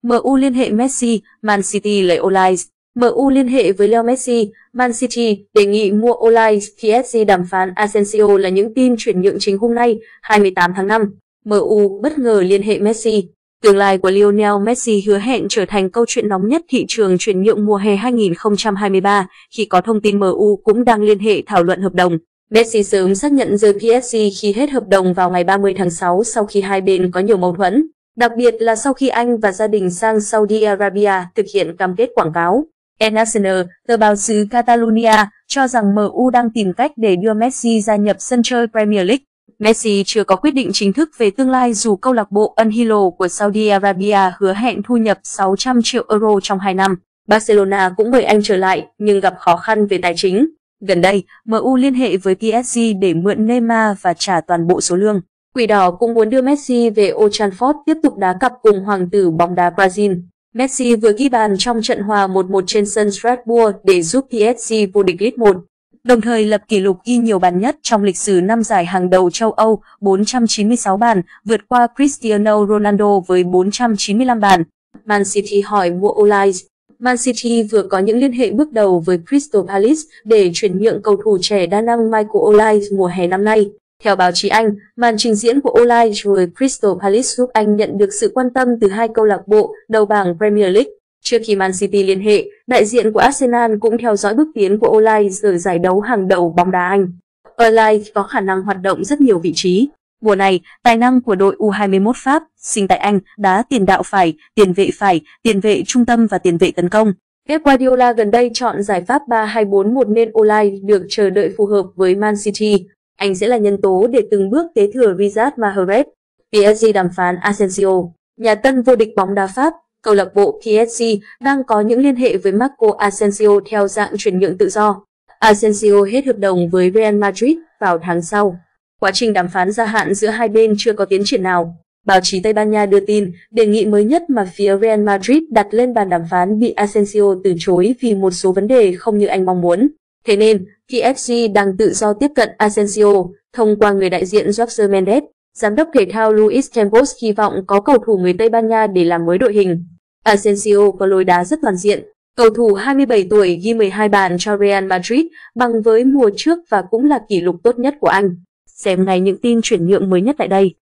MU liên hệ Messi, Man City lấy Olise. MU liên hệ với Leo Messi, Man City đề nghị mua Olise, PSG đàm phán Asensio là những tin chuyển nhượng chính hôm nay, 28 tháng 5. MU bất ngờ liên hệ Messi. Tương lai của Lionel Messi hứa hẹn trở thành câu chuyện nóng nhất thị trường chuyển nhượng mùa hè 2023 khi có thông tin MU cũng đang liên hệ thảo luận hợp đồng. Messi sớm xác nhận rời PSG khi hết hợp đồng vào ngày 30 tháng 6 sau khi hai bên có nhiều mâu thuẫn, đặc biệt là sau khi anh và gia đình sang Saudi Arabia thực hiện cam kết quảng cáo. El Nacional, tờ báo xứ Catalonia, cho rằng MU đang tìm cách để đưa Messi gia nhập sân chơi Premier League. Messi chưa có quyết định chính thức về tương lai dù câu lạc bộ Al Hilal của Saudi Arabia hứa hẹn thu nhập 600 triệu euro trong 2 năm. Barcelona cũng mời anh trở lại nhưng gặp khó khăn về tài chính. Gần đây, MU liên hệ với PSG để mượn Neymar và trả toàn bộ số lương. Quỷ đỏ cũng muốn đưa Messi về Old Trafford tiếp tục đá cặp cùng hoàng tử bóng đá Brazil. Messi vừa ghi bàn trong trận hòa 1-1 trên sân Strasbourg để giúp PSG vô địch League 1, đồng thời lập kỷ lục ghi nhiều bàn nhất trong lịch sử năm giải hàng đầu châu Âu, 496 bàn, vượt qua Cristiano Ronaldo với 495 bàn. Man City hỏi mua Olise. Man City vừa có những liên hệ bước đầu với Crystal Palace để chuyển nhượng cầu thủ trẻ đa năng Michael Olise mùa hè năm nay. Theo báo chí Anh, màn trình diễn của Olise với Crystal Palace giúp anh nhận được sự quan tâm từ hai câu lạc bộ đầu bảng Premier League. Trước khi Man City liên hệ, đại diện của Arsenal cũng theo dõi bước tiến của Olise ở giải đấu hàng đầu bóng đá Anh. Olise có khả năng hoạt động rất nhiều vị trí. Mùa này, tài năng của đội U21 Pháp, sinh tại Anh, đá tiền đạo phải, tiền vệ trung tâm và tiền vệ tấn công. Pep Guardiola gần đây chọn giải pháp 3-2-4-1 nên Olise được chờ đợi phù hợp với Man City. Anh sẽ là nhân tố để từng bước kế thừa Riyad Mahrez. PSG đàm phán Asensio. Nhà tân vô địch bóng đá Pháp, câu lạc bộ PSG đang có những liên hệ với Marco Asensio theo dạng chuyển nhượng tự do. Asensio hết hợp đồng với Real Madrid vào tháng sau. Quá trình đàm phán gia hạn giữa hai bên chưa có tiến triển nào. Báo chí Tây Ban Nha đưa tin, đề nghị mới nhất mà phía Real Madrid đặt lên bàn đàm phán bị Asensio từ chối vì một số vấn đề không như anh mong muốn. Thế nên, PSG đang tự do tiếp cận Asensio thông qua người đại diện Jorge Mendes. Giám đốc thể thao Luis Campos hy vọng có cầu thủ người Tây Ban Nha để làm mới đội hình. Asensio có lối đá rất toàn diện. Cầu thủ 27 tuổi ghi 12 bàn cho Real Madrid bằng với mùa trước và cũng là kỷ lục tốt nhất của anh. Xem ngay những tin chuyển nhượng mới nhất tại đây.